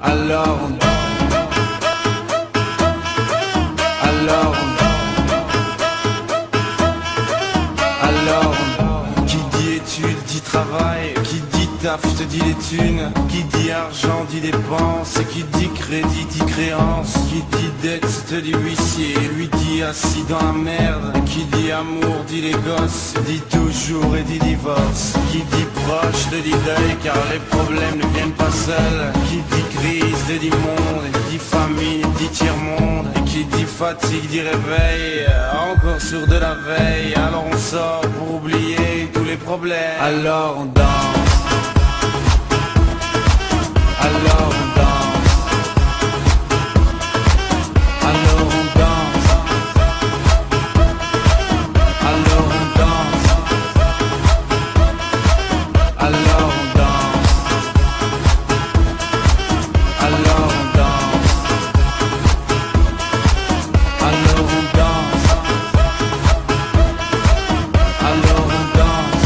Alors on danse. Alors qui dit études dit travail, qui dit taf te dit les thunes, qui dit argent dit dépenses, et qui dit crédit dit créance, qui dit dette te dit huissier, lui dit assis dans la merde, qui dit amour dit les gosses, dit toujours et dit divorce, qui dit proche te dit deuil car les problèmes ne viennent pas seuls, qui dit crise te dit monde, et dit famine dit tiers-monde, et qui dit fatigue dit réveil, encore sur de la veille, alors on sort pour oublier tous les problèmes. Alors on danse. Alors on danse. Alors on danse. Alors on danse. Alors on danse. Alors on danse. Alors on danse. Alors on danse.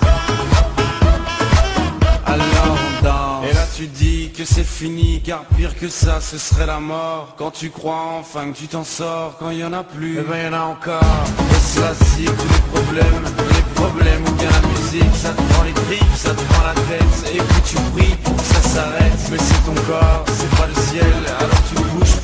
Alors on danse. Et là tu dis que c'est fini, car pire que ça ce serait la mort. Quand tu crois enfin que tu t'en sors, quand il y en a plus, eh ben y en a encore. Et cela si tous les problèmes ou bien la musique, ça te prend les tripes, ça te prend la tête, et puis tu pries pour que ça s'arrête. Mais c'est ton corps, c'est pas le ciel, alors tu bouges